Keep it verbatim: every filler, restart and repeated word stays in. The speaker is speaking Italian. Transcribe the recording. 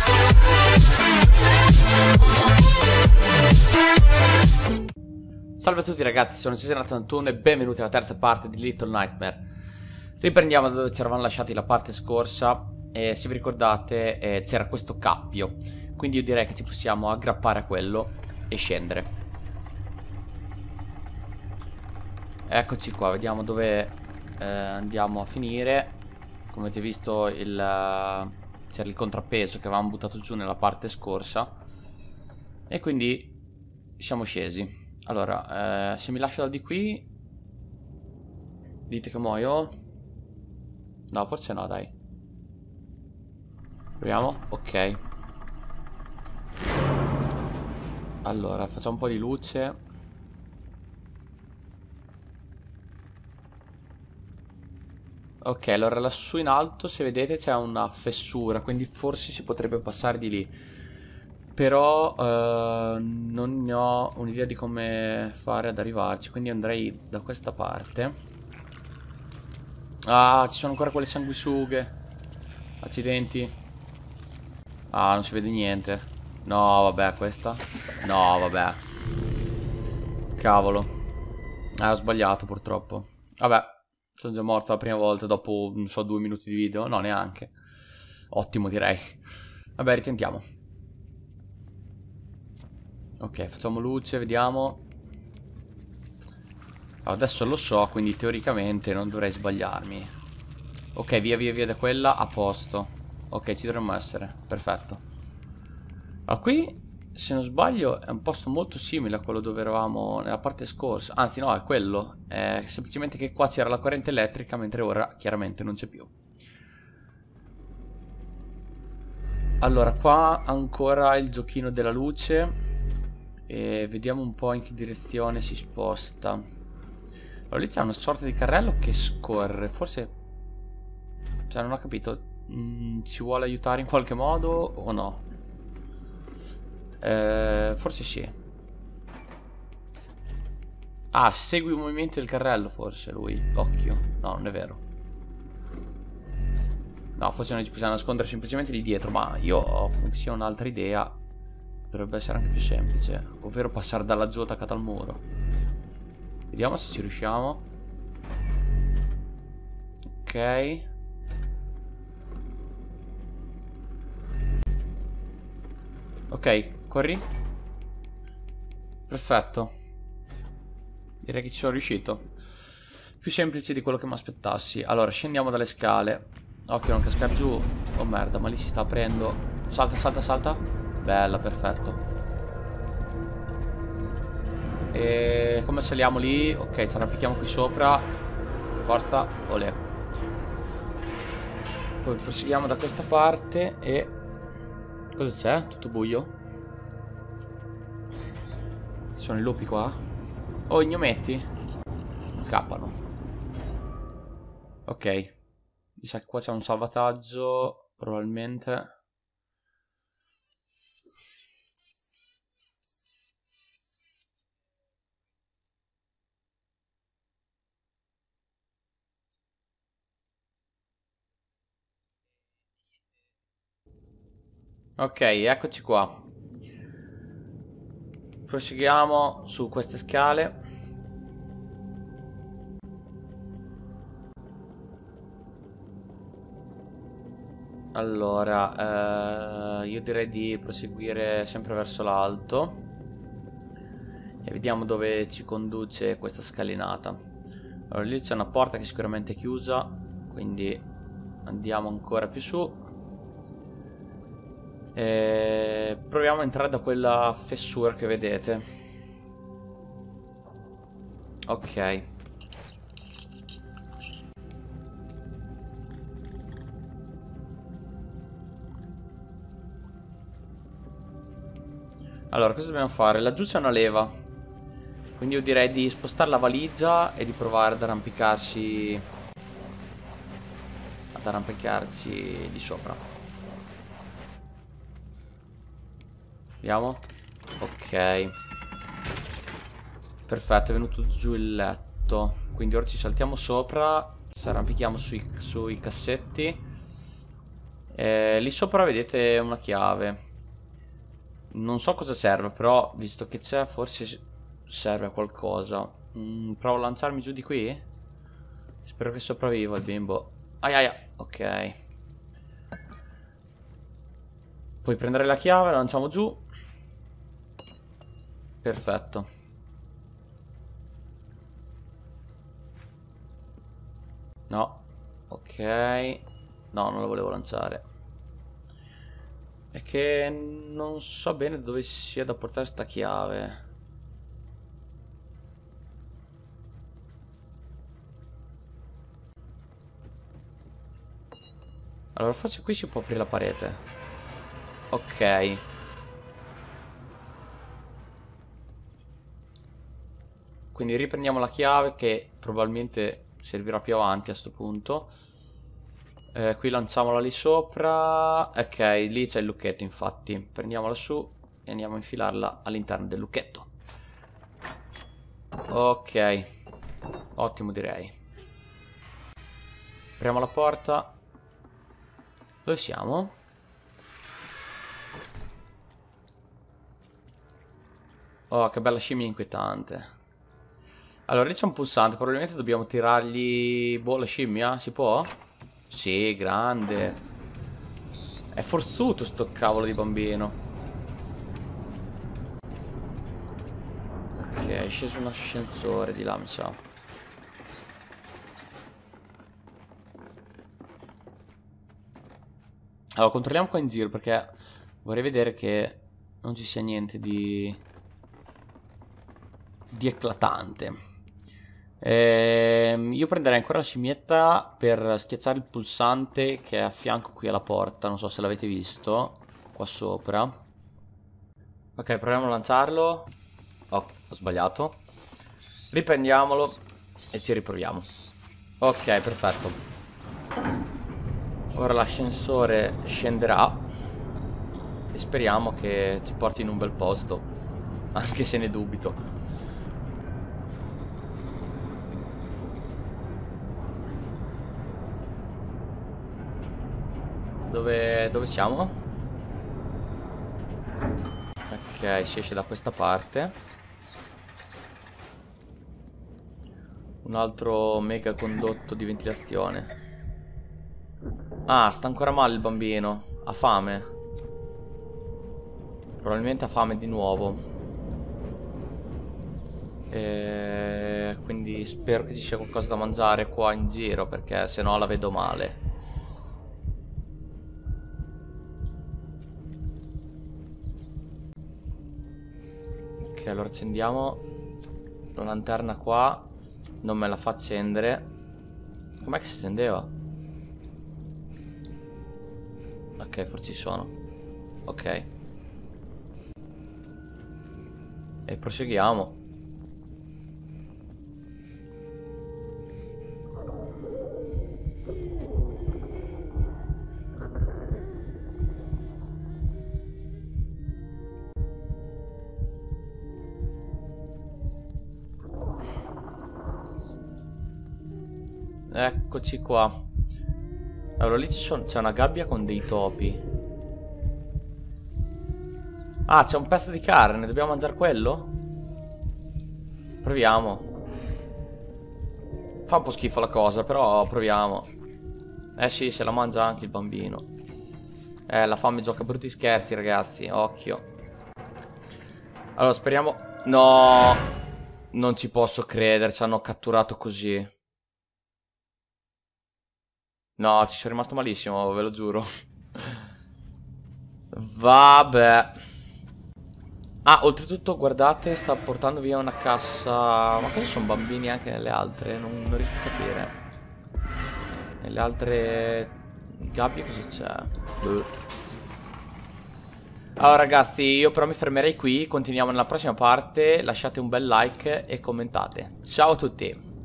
Salve a tutti ragazzi, sono Cesena ottantuno e benvenuti alla terza parte di Little Nightmare. Riprendiamo da dove ci eravamo lasciati la parte scorsa e se vi ricordate eh, c'era questo cappio, quindi io direi che ci possiamo aggrappare a quello e scendere. Eccoci qua, vediamo dove eh, andiamo a finire. Come avete visto c'era il contrappeso che avevamo buttato giù nella parte scorsa e quindi siamo scesi. Allora, eh, se mi lascio da di qui dite che muoio? No, forse no, dai. Proviamo? Ok. Allora, facciamo un po' di luce. Ok, allora lassù in alto, se vedete, c'è una fessura, quindi forse si potrebbe passare di lì. Però uh, non ne ho un'idea di come fare ad arrivarci, quindi andrei da questa parte. Ah, ci sono ancora quelle sanguisughe. Accidenti. Ah, non si vede niente. No, vabbè, questa. No, vabbè. Cavolo. Ah, ho sbagliato purtroppo. Vabbè, sono già morto la prima volta dopo, non so, due minuti di video. No, neanche. Ottimo, direi. Vabbè, ritentiamo. Ok, facciamo luce, vediamo. Adesso lo so, quindi teoricamente non dovrei sbagliarmi. Ok, via via via da quella, a posto. Ok, ci dovremmo essere, perfetto. Allora, qui, se non sbaglio, è un posto molto simile a quello dove eravamo nella parte scorsa. Anzi, no, è quello. È semplicemente che qua c'era la corrente elettrica, mentre ora, chiaramente, non c'è più. Allora, qua ancora il giochino della luce. E vediamo un po' in che direzione si sposta. Allora lì c'è una sorta di carrello che scorre. Forse, cioè non ho capito, mm, ci vuole aiutare in qualche modo o no? eh, Forse sì. Ah, segue i movimenti del carrello forse lui. Occhio. No, non è vero. No, forse noi ci possiamo nascondere semplicemente lì dietro. Ma io ho comunque sia un'altra idea. Dovrebbe essere anche più semplice, ovvero passare dalla giù attaccato al muro. Vediamo se ci riusciamo. Ok. Ok, corri. Perfetto. Direi che ci sono riuscito. Più semplice di quello che mi aspettassi. Allora, scendiamo dalle scale. Occhio, non cascare giù. Oh merda, ma lì si sta aprendo. Salta, salta, salta. Bella, perfetto. E come saliamo lì? Ok, ci arrampichiamo qui sopra. Forza, olè. Poi proseguiamo da questa parte e... cosa c'è? Tutto buio? Ci sono i lupi qua? Oh, i gnometti? Scappano. Ok. Mi sa che qua c'è un salvataggio, probabilmente. Ok, eccoci qua. Proseguiamo su queste scale. Allora, eh, io direi di proseguire sempre verso l'alto e vediamo dove ci conduce questa scalinata. Allora, lì c'è una porta che sicuramente è chiusa, quindi andiamo ancora più su. E proviamo a entrare da quella fessura che vedete. Ok. Allora, cosa dobbiamo fare? Laggiù c'è una leva, quindi io direi di spostare la valigia e di provare ad arrampicarsi Ad arrampicarsi di sopra. Vediamo. Ok. Perfetto, è venuto giù il letto. Quindi ora ci saltiamo sopra, ci arrampichiamo sui, sui cassetti Eh, lì sopra vedete una chiave. Non so cosa serve, però visto che c'è forse serve a qualcosa. mm, Provo a lanciarmi giù di qui. Spero che sopravviva il bimbo. Ai ai ai. Ok. Poi prendere la chiave, la lanciamo giù. Perfetto. No. Ok. No, non la volevo lanciare. È che non so bene dove sia da portare sta chiave. Allora forse qui si può aprire la parete. Ok. Quindi riprendiamo la chiave che probabilmente servirà più avanti a sto punto. Eh, qui lanciamola lì sopra. Ok, lì c'è il lucchetto infatti. Prendiamola su e andiamo a infilarla all'interno del lucchetto. Ok. Ottimo direi. Apriamo la porta. Dove siamo? Oh, che bella scimmia inquietante. Allora, lì c'è un pulsante. Probabilmente dobbiamo tirargli... Boh, la scimmia? Si può? Sì, grande. È forzuto sto cavolo di bambino. Ok, è sceso un ascensore di là, mi sa. Allora, controlliamo qua in giro perché vorrei vedere che non ci sia niente di... di eclatante. Ehm, io prenderei ancora la scimmietta per schiacciare il pulsante che è a fianco qui alla porta. Non so se l'avete visto qua sopra. Ok, proviamo a lanciarlo. Oh, ho sbagliato. Riprendiamolo e ci riproviamo. Ok, perfetto. Ora l'ascensore scenderà e speriamo che ci porti in un bel posto, anche se ne dubito. Dove, dove siamo? Ok, si esce da questa parte. Un altro mega condotto di ventilazione. Ah, sta ancora male il bambino. Ha fame. Probabilmente ha fame di nuovo. E... quindi spero che ci sia qualcosa da mangiare qua in giro, perché se no la vedo male. Ok, allora accendiamo la lanterna qua. Non me la fa accendere. Com'è che si accendeva? Ok, forse ci sono. Ok. E proseguiamo. Eccoci qua. Allora lì c'è una gabbia con dei topi. Ah, c'è un pezzo di carne. Dobbiamo mangiare quello? Proviamo. Fa un po' schifo la cosa, però proviamo. Eh sì, se la mangia anche il bambino. Eh, la fame gioca brutti scherzi, ragazzi. Occhio. Allora, speriamo... No! Non ci posso credere, ci hanno catturato così. No, ci sono rimasto malissimo, ve lo giuro. Vabbè. Ah, oltretutto, guardate, sta portando via una cassa. Ma cosa sono bambini anche nelle altre? Non, non riesco a capire. Nelle altre gabbie cosa c'è? Buh. Allora ragazzi, io però mi fermerei qui. Continuiamo nella prossima parte. Lasciate un bel like e commentate. Ciao a tutti.